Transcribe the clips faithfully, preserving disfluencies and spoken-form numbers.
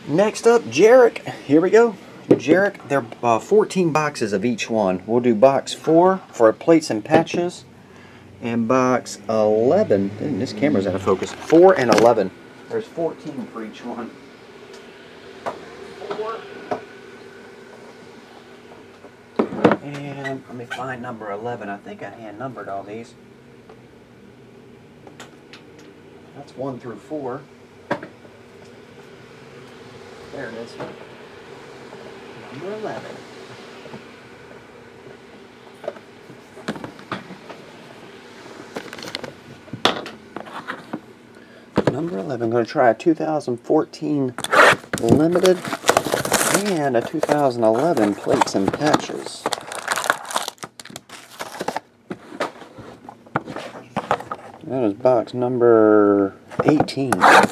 Next up, Jarek. Here we go. Jarek, there are uh, fourteen boxes of each one. We'll do box four for plates and patches, and box eleven. Dang, this camera's out of focus. four and eleven. There's fourteen for each one. Four. And let me find number eleven. I think I hand numbered all these. That's one through four. There it is. Number eleven. Number eleven. I'm going to try a two thousand fourteen Limited and a two thousand eleven Plates and Patches. That is box number eighteen.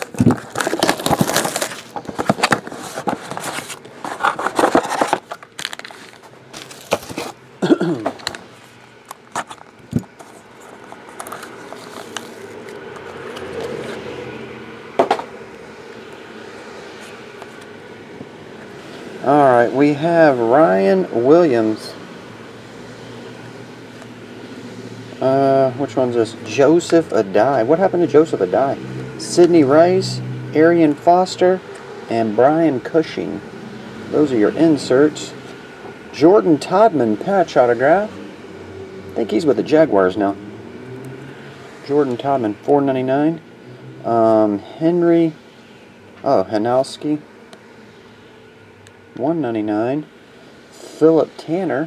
Alright, we have Ryan Williams. Uh, which one's this? Joseph Adai. What happened to Joseph Adai? Sidney Rice, Arian Foster, and Brian Cushing. Those are your inserts. Jordan Todman patch autograph. I think he's with the Jaguars now. Jordan Todman, four ninety-nine. Um, Henry, oh, Hanowski, one ninety-nine. Philip Tanner,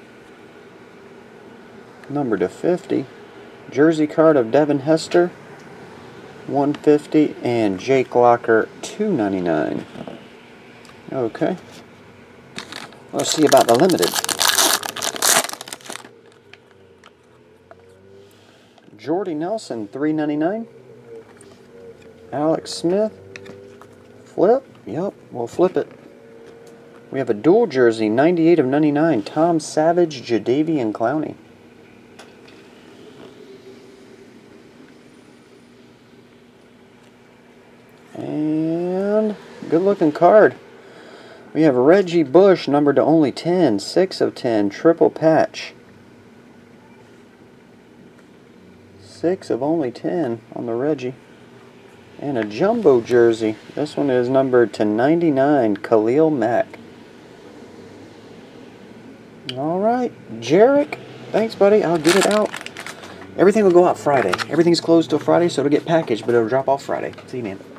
number to fifty. Jersey card of Devin Hester, one fifty, and Jake Locker, two ninety-nine. Okay. Let's see about the limited. Jordy Nelson, three ninety-nine. Alex Smith, flip. Yep, we'll flip it. We have a dual jersey, ninety-eight of ninety-nine. Tom Savage, Jadeveon Clowney. And good looking card. We have Reggie Bush, numbered to only ten, six of ten, triple patch. six of only ten on the Reggie. And a jumbo jersey. This one is numbered to ninety-nine, Khalil Mack. Alright, Jarek, thanks buddy, I'll get it out. Everything will go out Friday. Everything's closed till Friday, so it'll get packaged, but it'll drop off Friday. See you, man.